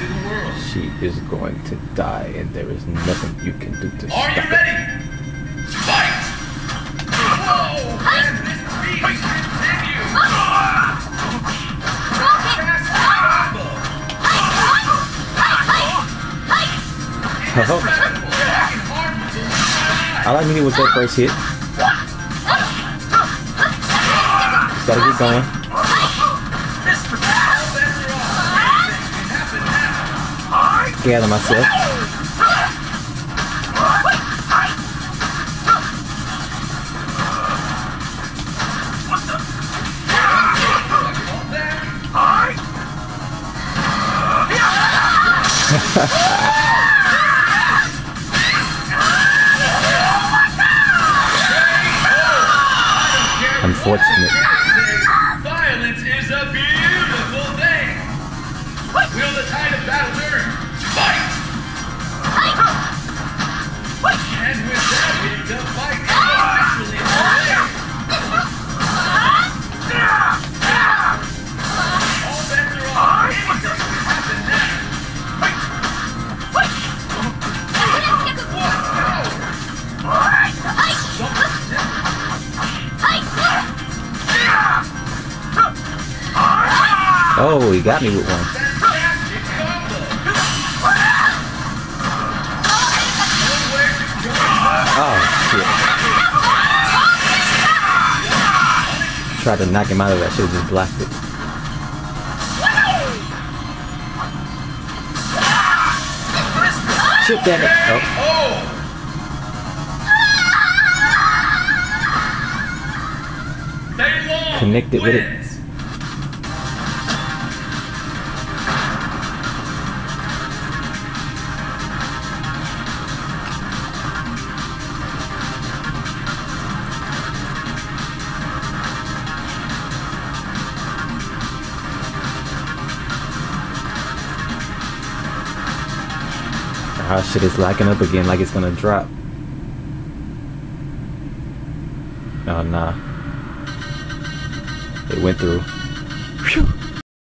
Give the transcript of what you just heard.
to the world. She is going to die, and there is nothing you can do to stop Are you it. ready? Fight! Whoa! And this beat continues! Oh. I like when he was that first hit. Just gotta get going. Get out of myself. Unfortunate. Violence is a beautiful thing. Will the tide of battle turn? Fight! And with that, the fight is officially underway. All bets are off. Anything can happen now. Oh, he got me with one. Oh, shit. Tried to knock him out of that. Should have just blocked it. Shit, damn it. Oh. Connected with it. Our shit is locking up again like it's gonna drop. Oh nah. It went through.